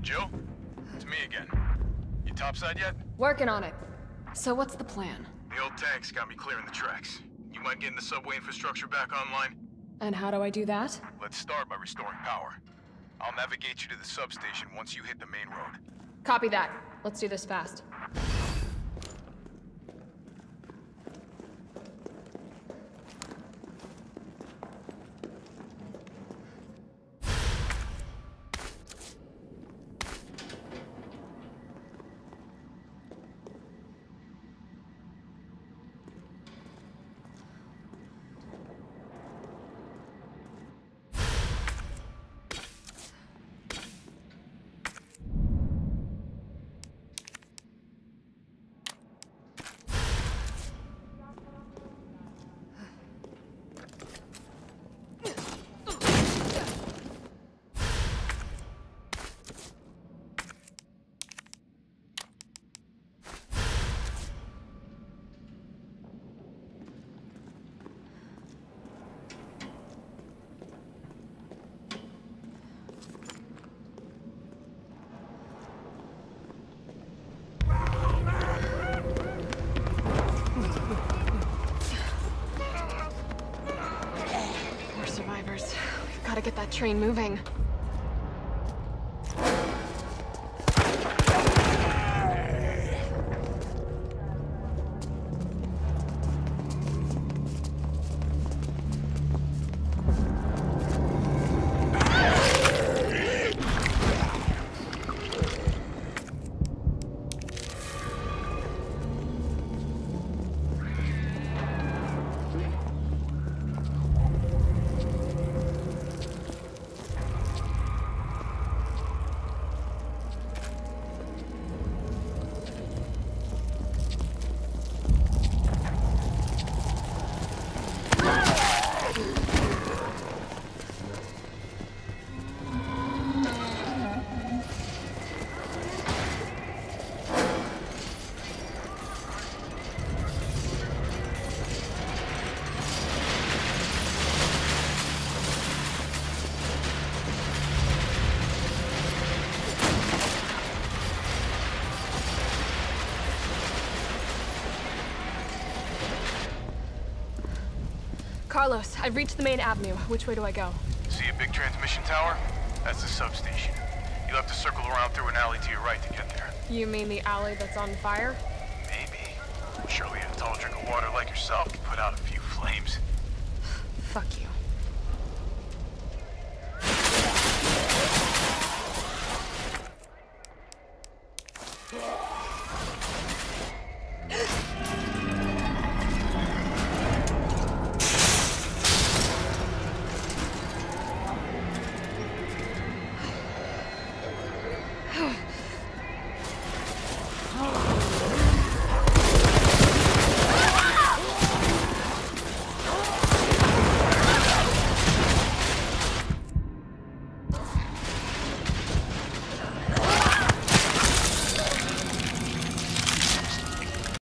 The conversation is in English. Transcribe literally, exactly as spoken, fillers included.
Jill? It's me again. You topside yet? Working on it. So what's the plan? The old tanks got me clearing the tracks. You mind getting the subway infrastructure back online? And how do I do that? Let's start by restoring power. I'll navigate you to the substation once you hit the main road. Copy that. Let's do this fast. Gotta get that train moving. Carlos, I've reached the main avenue. Which way do I go? See a big transmission tower? That's the substation. You'll have to circle around through an alley to your right to get there. You mean the alley that's on fire? Maybe. Surely a tall drink of water like yourself can put out a few flames. Fuck you.